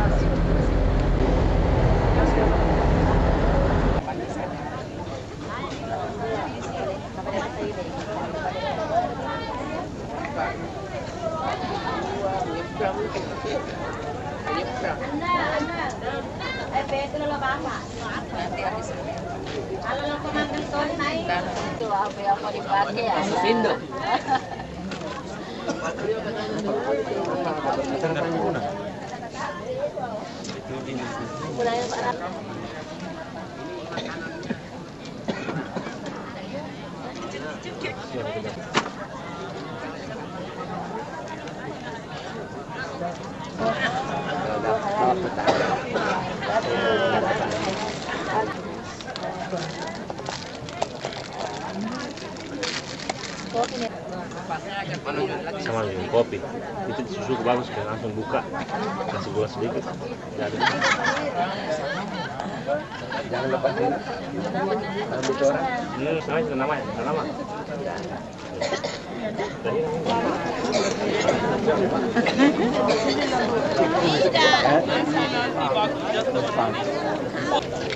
Sama minum kopi itu susu bagus kan, langsung buka kasih gula sedikit. Jadi Jangan lepasin. Bicara. namanya nama. Tidak.